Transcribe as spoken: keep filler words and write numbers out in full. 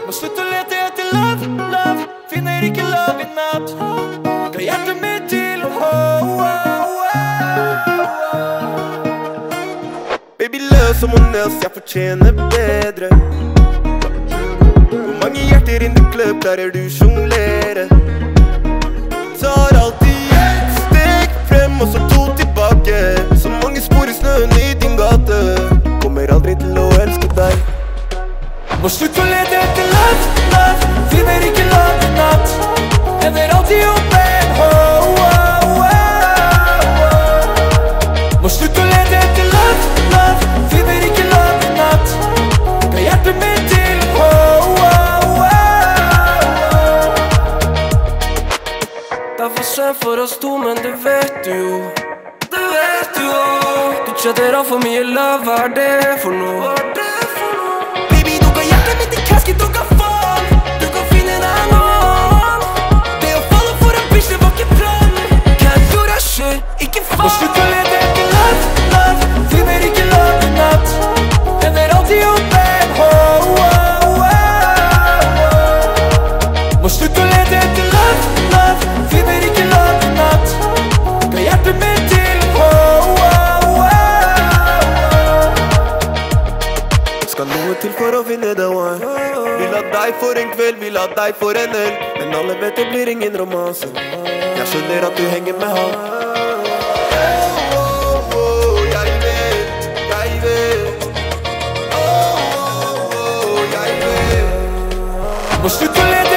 Må slutte å lete etter love, love. Finner ikke love i natt. Ga hjertet mitt til oh, oh, oh. Baby, løs som hun else, jeg fortjener bedre. Hvor mange hjerter in the club klarer du jonglere? Tar alltid ett steg frem og så to tilbake. Så mange spor i snøen i din gate. Kommer aldri til å elske deg. Må slutte å lete etter love, love. Finner ikke love i natt. Ender alltid opp en oh, oh, oh. Må slutte å lete etter love, love. Finner ikke love i natt. Ga hjertet mitt til oh, oh, oh. Det er for sent for oss to, men det vet du jo. Det vet du jo. Du chatter av for mye love, hva er det for noe? Du kan faen, du kan finne deg noen. Det å falle for en bitch, det var ikke plan. Can't do that shit, ikke faen. Må slutte å lete etter love, love. Finner ikke love i natt. Ender alltid opp en oh, oh, oh. Må slutte å lete etter love, love. Finner ikke love i natt. Ga hjertet mitt til oh, oh, oh. Skal noe til for å finne the one. Vil ha deg for en kveld, vil ha deg for en øl. Men alle vet det blir ingen romanse. Jeg skjønner at du henger med han. Oh, oh, oh, jeg vet, jeg vet. Oh, oh, oh, jeg vet. Må slutte å lete